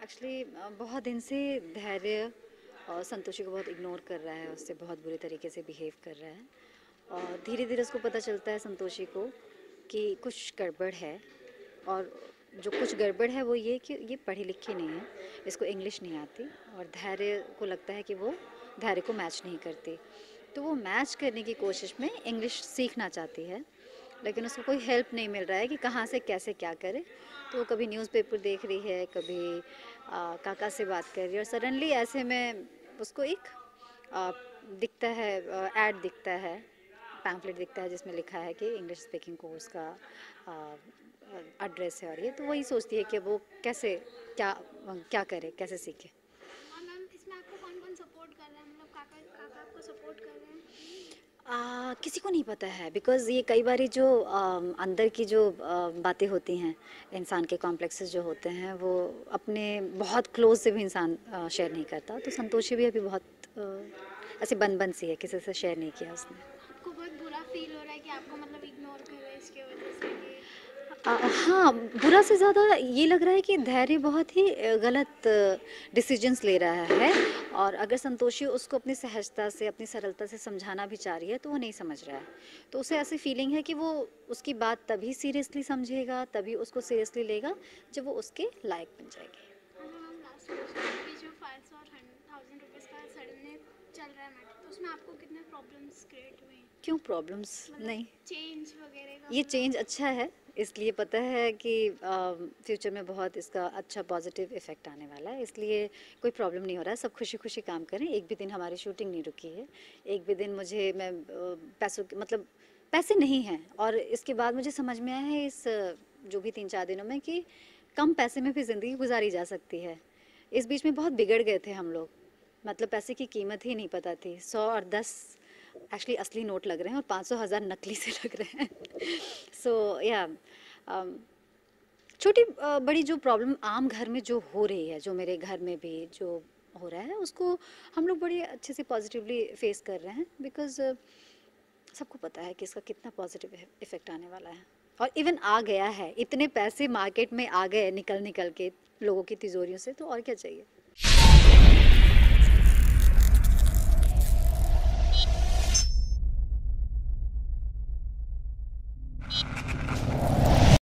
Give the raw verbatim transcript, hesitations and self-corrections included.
Actually बहुत दिन से धैर्य और संतोषी को बहुत इग्नोर कर रहा है, उससे बहुत बुरे तरीके से बिहेव कर रहा है। और धीरे धीरे उसको पता चलता है संतोषी को कि कुछ गड़बड़ है। और जो कुछ गड़बड़ है वो ये कि ये पढ़ी लिखी नहीं है, इसको इंग्लिश नहीं आती। और धैर्य को लगता है कि वो धैर्य को मैच नहीं करती, तो वो मैच करने की कोशिश में इंग्लिश सीखना चाहती है, लेकिन उसको कोई हेल्प नहीं मिल रहा है कि कहाँ से कैसे क्या करे। तो वो कभी न्यूज़पेपर देख रही है, कभी आ, काका से बात कर रही है, और सडनली ऐसे में उसको एक आ, दिखता है, ऐड दिखता है, पैम्फलेट दिखता है जिसमें लिखा है कि इंग्लिश स्पीकिंग कोर्स का एड्रेस है। और ये तो वही सोचती है कि वो कैसे क्या क्या करे, कैसे सीखे। मैम इसमें आपको कौन कौन सपोर्ट कर रहा है, मतलब काका काका आपको सपोर्ट कर रहे हैं? आ, किसी को नहीं पता है, बिकॉज़ ये कई बारी जो आ, अंदर की जो आ, बातें होती हैं, इंसान के कॉम्प्लेक्सेस जो होते हैं, वो अपने बहुत क्लोज से भी इंसान शेयर नहीं करता। तो संतोषी भी अभी बहुत आ, ऐसे बंद बंद सी है, किसी से शेयर नहीं किया उसने। आपको बहुत बुरा फील हो रहा है कि आपको मतलब इग्नोर कर रहे हैं इसके वजह से कि आ, हाँ, बुरा से ज़्यादा ये लग रहा है कि धैर्य बहुत ही गलत डिसीजंस ले रहा है। और अगर संतोषी उसको अपनी सहजता से, अपनी सरलता से समझाना भी चाह रही है, तो वो नहीं समझ रहा है। तो उसे ऐसी फीलिंग है कि वो उसकी बात तभी सीरियसली समझेगा, तभी उसको सीरियसली लेगा जब वो उसके लायक बन जाएगी। अच्छा मैम, लास्ट क्वेश्चन, अभी जो फाइव सौ और थाउजेंड रुपीज़ का सडनली चल रहा है मैटर, तो उसमें आपको कितने प्रॉब्लम्स क्रिएट हुए हैं? क्यों प्रॉब्लम्स? नहीं, चेंज वगैरह का ये मतलब चेंज अच्छा है, इसलिए पता है कि फ्यूचर में बहुत इसका अच्छा पॉजिटिव इफ़ेक्ट आने वाला है, इसलिए कोई प्रॉब्लम नहीं हो रहा है। सब खुशी खुशी काम करें। एक भी दिन हमारी शूटिंग नहीं रुकी है, एक भी दिन मुझे मैं अ, पैसों की मतलब पैसे नहीं हैं। और इसके बाद मुझे समझ में आया है इस अ, जो भी तीन चार दिनों में कि कम पैसे में भी ज़िंदगी गुजारी जा सकती है। इस बीच में बहुत बिगड़ गए थे हम लोग, मतलब पैसे की कीमत ही नहीं पता थी। सौ और दस एक्चुअली असली नोट लग रहे हैं और पाँच सौ हज़ार नकली से लग रहे हैं। सो या छोटी अ, बड़ी जो प्रॉब्लम आम घर में जो हो रही है, जो मेरे घर में भी जो हो रहा है, उसको हम लोग बड़े अच्छे से पॉजिटिवली फेस कर रहे हैं। बिकॉज सबको पता है कि इसका कितना पॉजिटिव इफेक्ट आने वाला है। और इवन आ गया है, इतने पैसे मार्केट में आ गए निकल निकल के लोगों की तिजोरियों से, तो और क्या चाहिए।